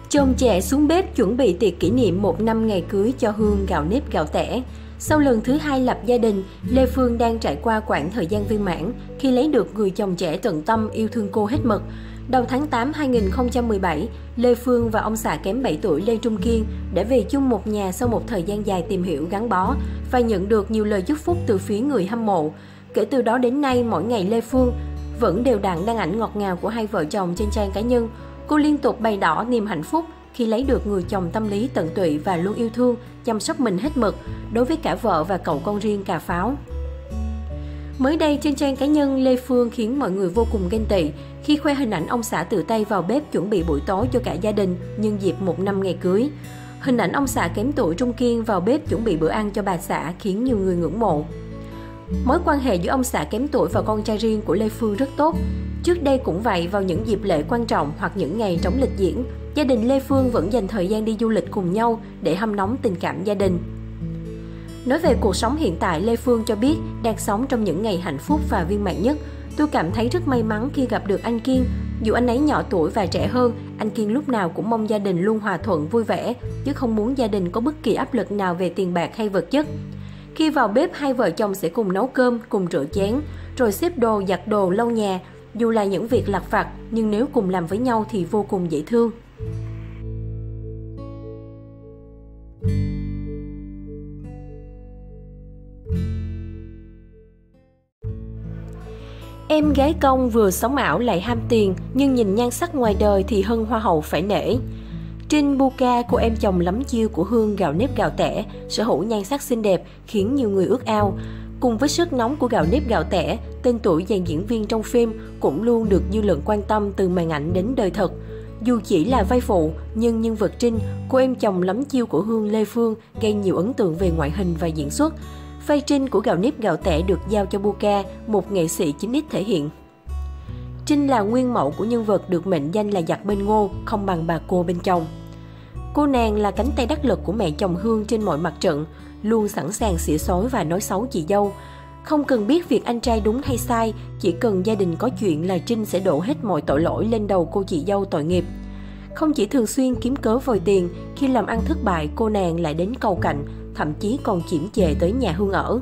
Chồng trẻ xuống bếp chuẩn bị tiệc kỷ niệm 1 năm ngày cưới cho Hương gạo nếp gạo tẻ. Sau lần thứ 2 lập gia đình, Lê Phương đang trải qua quãng thời gian viên mãn khi lấy được người chồng trẻ tận tâm yêu thương cô hết mực. Đầu tháng 8 2017, Lê Phương và ông xã kém 7 tuổi Lê Trung Kiên đã về chung một nhà sau một thời gian dài tìm hiểu gắn bó và nhận được nhiều lời chúc phúc từ phía người hâm mộ. Kể từ đó đến nay, mỗi ngày Lê Phương vẫn đều đặn đăng ảnh ngọt ngào của hai vợ chồng trên trang cá nhân. Cô liên tục bày tỏ niềm hạnh phúc khi lấy được người chồng tâm lý tận tụy và luôn yêu thương, chăm sóc mình hết mực đối với cả vợ và cậu con riêng cà pháo. Mới đây trên trang cá nhân, Lê Phương khiến mọi người vô cùng ghen tị khi khoe hình ảnh ông xã tự tay vào bếp chuẩn bị buổi tối cho cả gia đình nhân dịp 1 năm ngày cưới. Hình ảnh ông xã kém tuổi Trung Kiên vào bếp chuẩn bị bữa ăn cho bà xã khiến nhiều người ngưỡng mộ. Mối quan hệ giữa ông xã kém tuổi và con trai riêng của Lê Phương rất tốt. Trước đây cũng vậy, vào những dịp lễ quan trọng hoặc những ngày trống lịch diễn, gia đình Lê Phương vẫn dành thời gian đi du lịch cùng nhau để hâm nóng tình cảm gia đình. Nói về cuộc sống hiện tại, Lê Phương cho biết đang sống trong những ngày hạnh phúc và viên mãn nhất. Tôi cảm thấy rất may mắn khi gặp được anh Kiên. Dù anh ấy nhỏ tuổi và trẻ hơn, anh Kiên lúc nào cũng mong gia đình luôn hòa thuận vui vẻ, chứ không muốn gia đình có bất kỳ áp lực nào về tiền bạc hay vật chất. Khi vào bếp, hai vợ chồng sẽ cùng nấu cơm, cùng rửa chén, rồi xếp đồ, giặt đồ, lau nhà. Dù là những việc lặt vặt, nhưng nếu cùng làm với nhau thì vô cùng dễ thương. Em gái công vừa sống ảo lại ham tiền, nhưng nhìn nhan sắc ngoài đời thì hơn hoa hậu phải nể. Trinh Buca, cô em chồng lắm chiêu của Hương gạo nếp gạo tẻ, sở hữu nhan sắc xinh đẹp khiến nhiều người ước ao. Cùng với sức nóng của gạo nếp gạo tẻ, tên tuổi dàn diễn viên trong phim cũng luôn được dư luận quan tâm từ màn ảnh đến đời thật. Dù chỉ là vai phụ, nhưng nhân vật Trinh, cô em chồng lắm chiêu của Hương Lê Phương, gây nhiều ấn tượng về ngoại hình và diễn xuất. Vai Trinh của gạo nếp gạo tẻ được giao cho Buca, một nghệ sĩ 9X thể hiện. Trinh là nguyên mẫu của nhân vật được mệnh danh là giặc bên Ngô, không bằng bà cô bên chồng. Cô nàng là cánh tay đắc lực của mẹ chồng Hương trên mọi mặt trận, luôn sẵn sàng xỉa xói và nói xấu chị dâu. Không cần biết việc anh trai đúng hay sai, chỉ cần gia đình có chuyện là Trinh sẽ đổ hết mọi tội lỗi lên đầu cô chị dâu tội nghiệp. Không chỉ thường xuyên kiếm cớ vòi tiền, khi làm ăn thất bại cô nàng lại đến cầu cạnh, thậm chí còn chiểm chệ tới nhà Hương ở.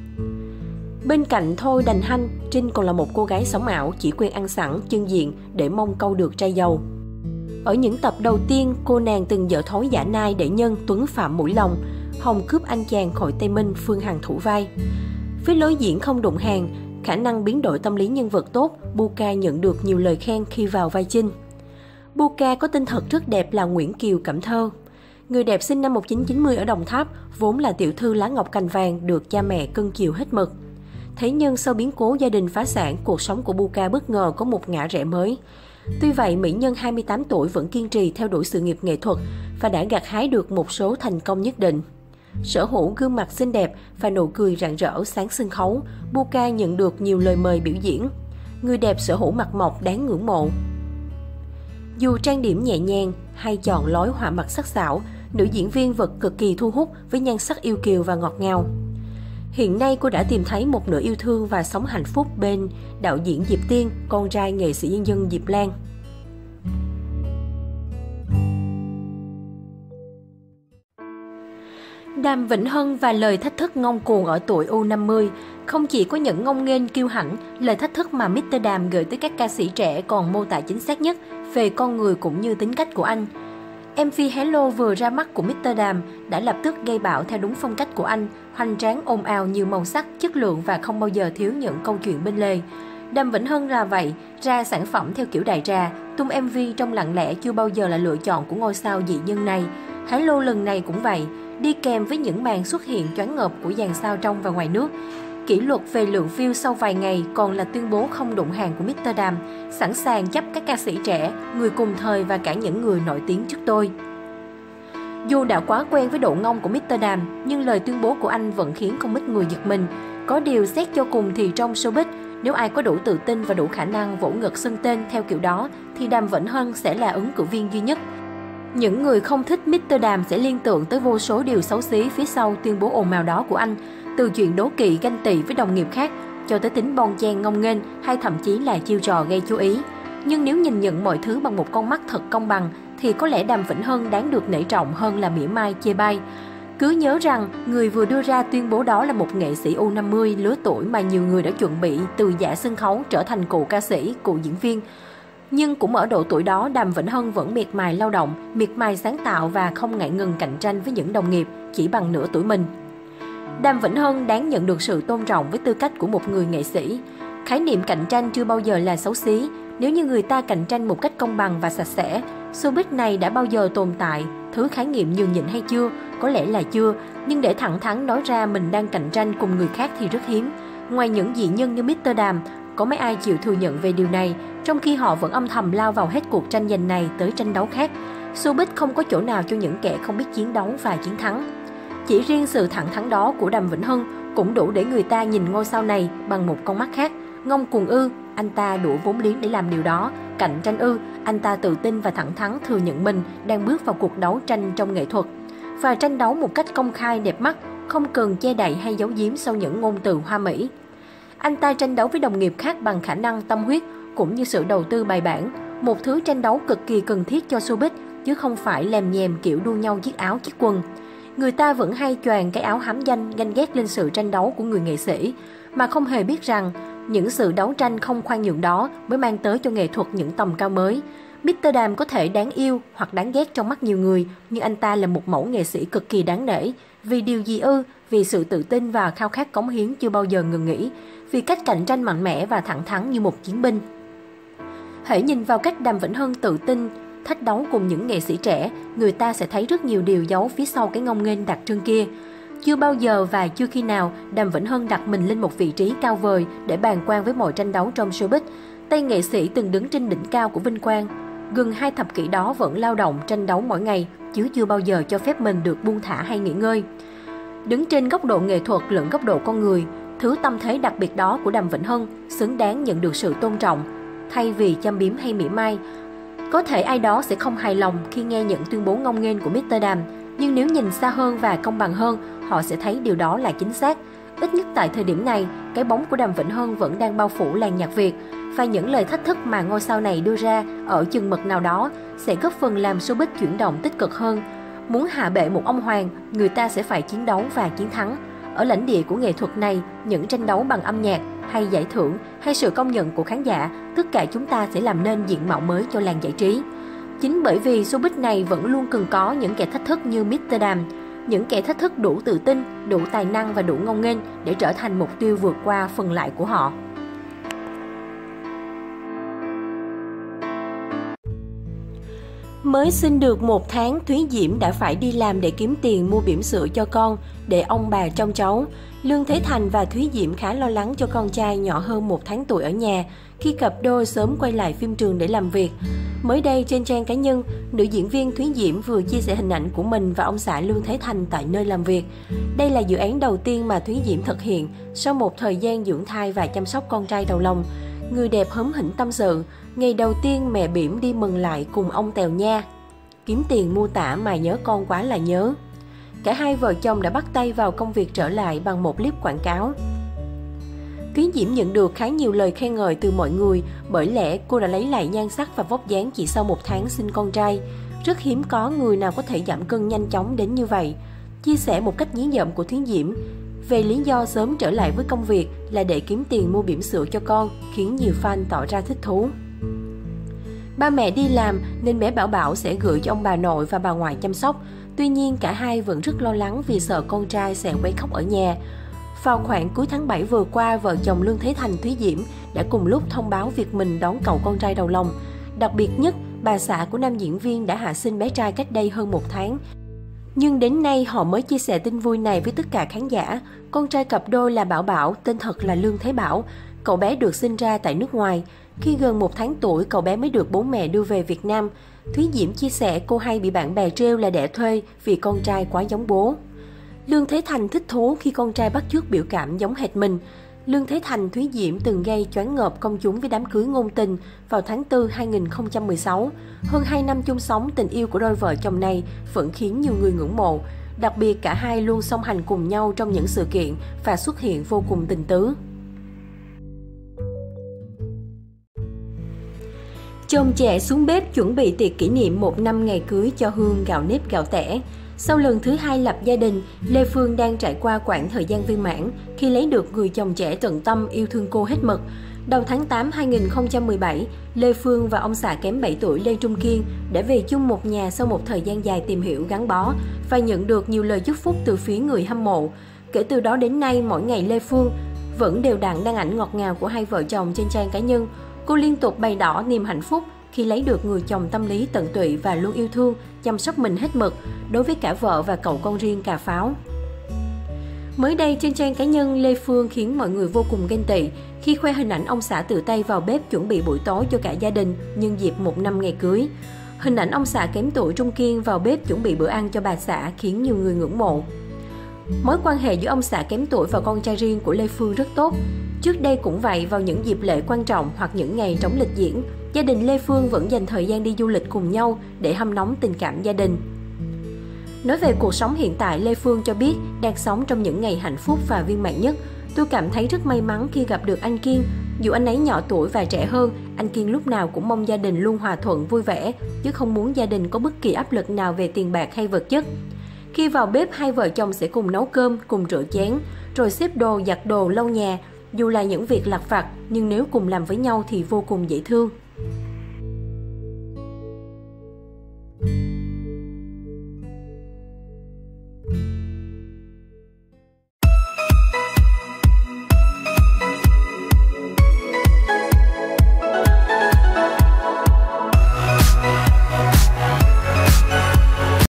Bên cạnh Thôi Đành Hanh, Trinh còn là một cô gái sống ảo, chỉ quen ăn sẵn, chân diện để mong câu được trai giàu. Ở những tập đầu tiên, cô nàng từng dở thói giả nai để Nhân, Tuấn Phạm mũi lòng, Hồng cướp anh chàng khỏi Tây Minh, Phương Hằng thủ vai. Với lối diễn không đụng hàng, khả năng biến đổi tâm lý nhân vật tốt, Buca nhận được nhiều lời khen khi vào vai Trinh. Buca có tên thật rất đẹp là Nguyễn Kiều Cẩm Thơ. Người đẹp sinh năm 1990 ở Đồng Tháp, vốn là tiểu thư lá ngọc cành vàng, được cha mẹ cưng chiều hết mực. Thế nhưng sau biến cố gia đình phá sản, cuộc sống của Buca bất ngờ có một ngã rẽ mới. Tuy vậy, mỹ nhân 28 tuổi vẫn kiên trì theo đuổi sự nghiệp nghệ thuật và đã gặt hái được một số thành công nhất định. Sở hữu gương mặt xinh đẹp và nụ cười rạng rỡ sáng sân khấu, Buca nhận được nhiều lời mời biểu diễn. Người đẹp sở hữu mặt mộc đáng ngưỡng mộ. Dù trang điểm nhẹ nhàng hay chọn lối họa mặt sắc sảo, nữ diễn viên vật cực kỳ thu hút với nhan sắc yêu kiều và ngọt ngào. Hiện nay cô đã tìm thấy một nửa yêu thương và sống hạnh phúc bên đạo diễn Diệp Tiên, con trai nghệ sĩ nhân dân Diệp Lan. Đàm Vĩnh Hưng và lời thách thức ngông cuồng ở tuổi U50. Không chỉ có những ngông nghênh kiêu hãnh, lời thách thức mà Mr. Đàm gửi tới các ca sĩ trẻ còn mô tả chính xác nhất về con người cũng như tính cách của anh. MV Hello vừa ra mắt của Mr. Đàm đã lập tức gây bão theo đúng phong cách của anh, hoành tráng ồn ào nhiều màu sắc, chất lượng và không bao giờ thiếu những câu chuyện bên lề. Đàm Vĩnh Hưng là vậy, ra sản phẩm theo kiểu đại trà, tung MV trong lặng lẽ chưa bao giờ là lựa chọn của ngôi sao dị nhân này. Hello lần này cũng vậy, đi kèm với những màn xuất hiện choáng ngợp của dàn sao trong và ngoài nước. Kỷ luật về lượng view sau vài ngày còn là tuyên bố không đụng hàng của Mr. Đàm, sẵn sàng chấp các ca sĩ trẻ, người cùng thời và cả những người nổi tiếng trước tôi. Dù đã quá quen với độ ngông của Mr. Đàm, nhưng lời tuyên bố của anh vẫn khiến không ít người giật mình. Có điều xét cho cùng thì trong showbiz, nếu ai có đủ tự tin và đủ khả năng vỗ ngực xưng tên theo kiểu đó, thì Đàm Vĩnh Hưng sẽ là ứng cử viên duy nhất. Những người không thích Mr. Đàm sẽ liên tưởng tới vô số điều xấu xí phía sau tuyên bố ồn ào đó của anh, từ chuyện đố kỵ ganh tị với đồng nghiệp khác cho tới tính bon chen ngông nghênh hay thậm chí là chiêu trò gây chú ý. Nhưng nếu nhìn nhận mọi thứ bằng một con mắt thật công bằng thì có lẽ Đàm Vĩnh Hưng đáng được nể trọng hơn là mỉa mai chê bai. Cứ nhớ rằng người vừa đưa ra tuyên bố đó là một nghệ sĩ U50 lứa tuổi mà nhiều người đã chuẩn bị từ giả sân khấu trở thành cụ ca sĩ, cụ diễn viên. Nhưng cũng ở độ tuổi đó, Đàm Vĩnh Hưng vẫn miệt mài lao động, miệt mài sáng tạo và không ngại ngần cạnh tranh với những đồng nghiệp chỉ bằng nửa tuổi mình. Đàm Vĩnh Hưng đáng nhận được sự tôn trọng với tư cách của một người nghệ sĩ. Khái niệm cạnh tranh chưa bao giờ là xấu xí. Nếu như người ta cạnh tranh một cách công bằng và sạch sẽ, showbiz này đã bao giờ tồn tại? Thứ khái niệm nhường nhịn hay chưa? Có lẽ là chưa, nhưng để thẳng thắn nói ra mình đang cạnh tranh cùng người khác thì rất hiếm. Ngoài những dị nhân như Mr. Đàm, có mấy ai chịu thừa nhận về điều này, trong khi họ vẫn âm thầm lao vào hết cuộc tranh giành này tới tranh đấu khác. Showbiz không có chỗ nào cho những kẻ không biết chiến đấu và chiến thắng. Chỉ riêng sự thẳng thắn đó của Đàm Vĩnh Hưng cũng đủ để người ta nhìn ngôi sao này bằng một con mắt khác. Ngông cuồng ư, anh ta đủ vốn liếng để làm điều đó. Cạnh tranh ư, anh ta tự tin và thẳng thắn thừa nhận mình đang bước vào cuộc đấu tranh trong nghệ thuật. Và tranh đấu một cách công khai đẹp mắt, không cần che đậy hay giấu giếm sau những ngôn từ hoa mỹ. Anh ta tranh đấu với đồng nghiệp khác bằng khả năng, tâm huyết cũng như sự đầu tư bài bản. Một thứ tranh đấu cực kỳ cần thiết cho showbiz, chứ không phải lèm nhèm kiểu đua nhau chiếc áo chiếc quần. Người ta vẫn hay choàng cái áo hám danh, ganh ghét lên sự tranh đấu của người nghệ sĩ, mà không hề biết rằng những sự đấu tranh không khoan nhượng đó mới mang tới cho nghệ thuật những tầm cao mới. Mr. Đàm có thể đáng yêu hoặc đáng ghét trong mắt nhiều người, nhưng anh ta là một mẫu nghệ sĩ cực kỳ đáng nể. Vì điều gì ư? Vì sự tự tin và khao khát cống hiến chưa bao giờ ngừng nghỉ. Vì cách cạnh tranh mạnh mẽ và thẳng thắn như một chiến binh. Hãy nhìn vào cách Đàm Vĩnh Hưng tự tin thách đấu cùng những nghệ sĩ trẻ, người ta sẽ thấy rất nhiều điều giấu phía sau cái ngông nghênh đặc trưng kia. Chưa bao giờ và chưa khi nào Đàm Vĩnh Hưng đặt mình lên một vị trí cao vời để bàng quan với mọi tranh đấu trong showbiz. Tay nghệ sĩ từng đứng trên đỉnh cao của vinh quang. Gần 2 thập kỷ đó vẫn lao động tranh đấu mỗi ngày, chứ chưa bao giờ cho phép mình được buông thả hay nghỉ ngơi. Đứng trên góc độ nghệ thuật lẫn góc độ con người, thứ tâm thế đặc biệt đó của Đàm Vĩnh Hưng xứng đáng nhận được sự tôn trọng, thay vì châm biếm hay mỉa mai. Có thể ai đó sẽ không hài lòng khi nghe những tuyên bố ngông nghênh của Mr. Đàm, nhưng nếu nhìn xa hơn và công bằng hơn, họ sẽ thấy điều đó là chính xác. Ít nhất tại thời điểm này, cái bóng của Đàm Vĩnh Hưng vẫn đang bao phủ làng nhạc Việt, và những lời thách thức mà ngôi sao này đưa ra ở chừng mực nào đó sẽ góp phần làm showbiz chuyển động tích cực hơn. Muốn hạ bệ một ông hoàng, người ta sẽ phải chiến đấu và chiến thắng. Ở lãnh địa của nghệ thuật này, những tranh đấu bằng âm nhạc, hay giải thưởng, hay sự công nhận của khán giả, tất cả chúng ta sẽ làm nên diện mạo mới cho làng giải trí. Chính bởi vì showbiz này vẫn luôn cần có những kẻ thách thức như Mr. Đàm, những kẻ thách thức đủ tự tin, đủ tài năng và đủ ngông nghênh để trở thành mục tiêu vượt qua phần lại của họ. Mới sinh được 1 tháng, Thúy Diễm đã phải đi làm để kiếm tiền mua bỉm sữa cho con, để ông bà trông cháu. Lương Thế Thành và Thúy Diễm khá lo lắng cho con trai nhỏ hơn 1 tháng tuổi ở nhà, khi cặp đôi sớm quay lại phim trường để làm việc. Mới đây trên trang cá nhân, nữ diễn viên Thúy Diễm vừa chia sẻ hình ảnh của mình và ông xã Lương Thế Thành tại nơi làm việc. Đây là dự án đầu tiên mà Thúy Diễm thực hiện sau một thời gian dưỡng thai và chăm sóc con trai đầu lòng. Người đẹp hớm hỉnh tâm sự, ngày đầu tiên mẹ bỉm đi mừng lại cùng ông Tèo nha. Kiếm tiền mua tả mà nhớ con quá là nhớ. Cả hai vợ chồng đã bắt tay vào công việc trở lại bằng một clip quảng cáo. Thúy Diễm nhận được khá nhiều lời khen ngợi từ mọi người, bởi lẽ cô đã lấy lại nhan sắc và vóc dáng chỉ sau 1 tháng sinh con trai. Rất hiếm có người nào có thể giảm cân nhanh chóng đến như vậy. Chia sẻ một cách dí dỏm của Thúy Diễm về lý do sớm trở lại với công việc là để kiếm tiền mua bỉm sữa cho con, khiến nhiều fan tỏ ra thích thú. Ba mẹ đi làm nên bé Bảo Bảo sẽ gửi cho ông bà nội và bà ngoại chăm sóc. Tuy nhiên cả hai vẫn rất lo lắng vì sợ con trai sẽ quấy khóc ở nhà. Vào khoảng cuối tháng 7 vừa qua, vợ chồng Lương Thế Thành, Thúy Diễm đã cùng lúc thông báo việc mình đón cậu con trai đầu lòng. Đặc biệt nhất, bà xã của nam diễn viên đã hạ sinh bé trai cách đây hơn 1 tháng. Nhưng đến nay họ mới chia sẻ tin vui này với tất cả khán giả. Con trai cặp đôi là Bảo Bảo, tên thật là Lương Thế Bảo. Cậu bé được sinh ra tại nước ngoài. Khi gần 1 tháng tuổi, cậu bé mới được bố mẹ đưa về Việt Nam. Thúy Diễm chia sẻ cô hay bị bạn bè trêu là đẻ thuê vì con trai quá giống bố. Lương Thế Thành thích thú khi con trai bắt chước biểu cảm giống hệt mình. Lương Thế Thành, Thúy Diễm từng gây choáng ngợp công chúng với đám cưới ngôn tình vào tháng 4 2016. Hơn 2 năm chung sống, tình yêu của đôi vợ chồng này vẫn khiến nhiều người ngưỡng mộ. Đặc biệt cả hai luôn song hành cùng nhau trong những sự kiện và xuất hiện vô cùng tình tứ. Chồng trẻ xuống bếp chuẩn bị tiệc kỷ niệm 1 năm ngày cưới cho Hương gạo nếp gạo tẻ. Sau lần thứ 2 lập gia đình, Lê Phương đang trải qua quãng thời gian viên mãn khi lấy được người chồng trẻ tận tâm yêu thương cô hết mực. Đầu tháng 8 2017, Lê Phương và ông xã kém 7 tuổi Lê Trung Kiên đã về chung một nhà sau một thời gian dài tìm hiểu gắn bó và nhận được nhiều lời chúc phúc từ phía người hâm mộ. Kể từ đó đến nay, mỗi ngày Lê Phương vẫn đều đặn đăng ảnh ngọt ngào của hai vợ chồng trên trang cá nhân. Cô liên tục bày tỏ niềm hạnh phúc khi lấy được người chồng tâm lý tận tụy và luôn yêu thương, chăm sóc mình hết mực đối với cả vợ và cậu con riêng cà pháo. Mới đây trên trang cá nhân, Lê Phương khiến mọi người vô cùng ghen tị khi khoe hình ảnh ông xã tự tay vào bếp chuẩn bị buổi tối cho cả gia đình nhân dịp 1 năm ngày cưới. Hình ảnh ông xã kém tuổi Trung Kiên vào bếp chuẩn bị bữa ăn cho bà xã khiến nhiều người ngưỡng mộ. Mối quan hệ giữa ông xã kém tuổi và con trai riêng của Lê Phương rất tốt. Trước đây cũng vậy, vào những dịp lễ quan trọng hoặc những ngày trống lịch diễn, gia đình Lê Phương vẫn dành thời gian đi du lịch cùng nhau để hâm nóng tình cảm gia đình. Nói về cuộc sống hiện tại, Lê Phương cho biết đang sống trong những ngày hạnh phúc và viên mãn nhất. Tôi cảm thấy rất may mắn khi gặp được anh Kiên. Dù anh ấy nhỏ tuổi và trẻ hơn, anh Kiên lúc nào cũng mong gia đình luôn hòa thuận vui vẻ, chứ không muốn gia đình có bất kỳ áp lực nào về tiền bạc hay vật chất. Khi vào bếp, hai vợ chồng sẽ cùng nấu cơm, cùng rửa chén, rồi xếp đồ, giặt đồ, lau nhà. Dù là những việc lặt vặt, nhưng nếu cùng làm với nhau thì vô cùng dễ thương.